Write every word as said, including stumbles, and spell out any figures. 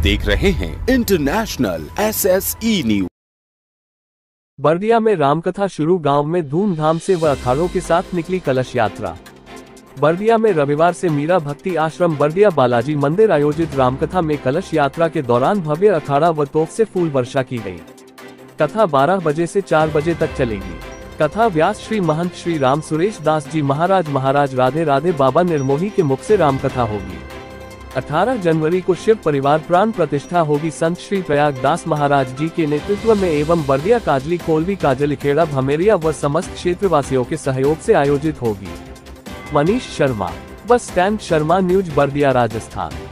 देख रहे हैं international S S E news. Bardiya में रामकथा शुरू, गांव में धूमधाम से व अखाड़ों के साथ निकली कलश यात्रा। बर्दिया में रविवार से मीरा भक्ति आश्रम बर्दिया बालाजी मंदिर आयोजित रामकथा में कलश यात्रा के दौरान भव्य अखाड़ा व तोप से फूल वर्षा की गई। कथा बारह बजे से चार बजे तक चलेगी। कथा व्यास श्री महंत श्री राम सुरेश दास जी महाराज महाराज राधे राधे बाबा निर्मोही के मुख से रामकथा होगी। अठारह जनवरी को शिव परिवार प्राण प्रतिष्ठा होगी। संत श्री प्रयाग दास महाराज जी के नेतृत्व में एवं बर्दिया काजली कोलवी काजलिखेड़ा भमेरिया व समस्त क्षेत्रवासियों के सहयोग से आयोजित होगी। Manish Sharma, bus stand Sharma news Bardiya Rajasthan.